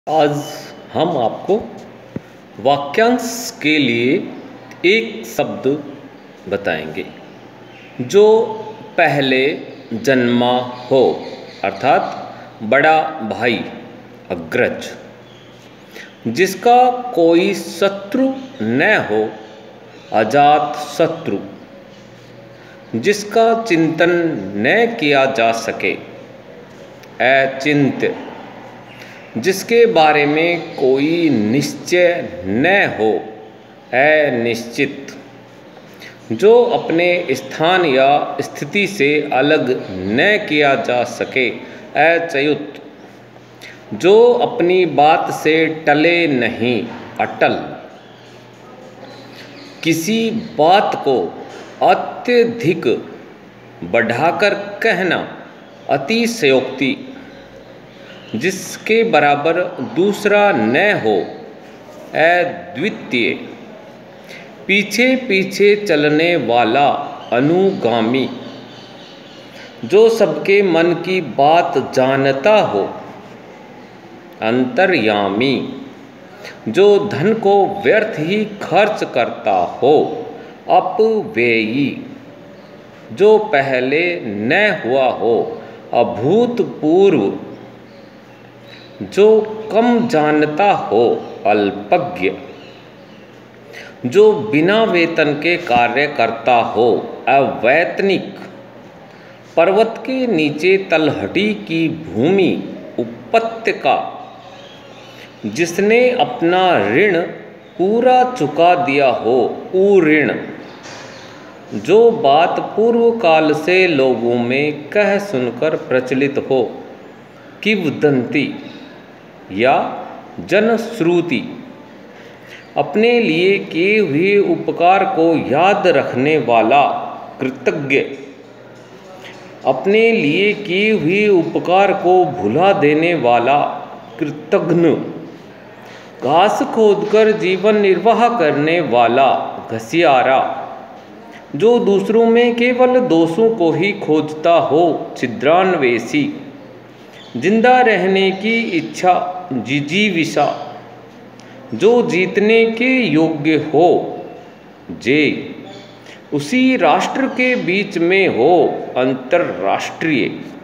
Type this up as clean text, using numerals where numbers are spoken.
आज हम आपको वाक्यांश के लिए एक शब्द बताएंगे जो पहले जन्मा हो, अर्थात बड़ा भाई, अग्रज, जिसका कोई शत्रु न हो, अजात शत्रु, जिसका चिंतन न किया जा सके, अचिंत्य, जिसके बारे में कोई निश्चय न हो, अनिश्चित, जो अपने स्थान या स्थिति से अलग न किया जा सके, अच्युत, जो अपनी बात से टले नहीं, अटल, किसी बात को अत्यधिक बढ़ाकर कहना, अतिशयोक्ति, जिसके बराबर दूसरा न हो, अद्वितीय, पीछे पीछे चलने वाला, अनुगामी, जो सबके मन की बात जानता हो, अंतर्यामी, जो धन को व्यर्थ ही खर्च करता हो, अपव्ययी, जो पहले न हुआ हो, अभूतपूर्व, जो कम जानता हो, अल्पज्ञ, जो बिना वेतन के कार्य करता हो, अवैतनिक, पर्वत के नीचे तलहटी की भूमि, उपत्यका, जिसने अपना ऋण पूरा चुका दिया हो, उऋण, जो बात पूर्व काल से लोगों में कह सुनकर प्रचलित हो, किंवदंती या जनश्रुति, अपने लिए किए हुए उपकार को याद रखने वाला, कृतज्ञ, अपने लिए किए हुए उपकार को भुला देने वाला, कृतघ्न, घास खोदकर जीवन निर्वाह करने वाला, घसियारा, जो दूसरों में केवल दोषों को ही खोजता हो, छिद्रान्वेषी, जिंदा रहने की इच्छा, जिजीविषा, जो जीतने के योग्य हो, जे उसी राष्ट्र के बीच में हो, अंतर्राष्ट्रीय।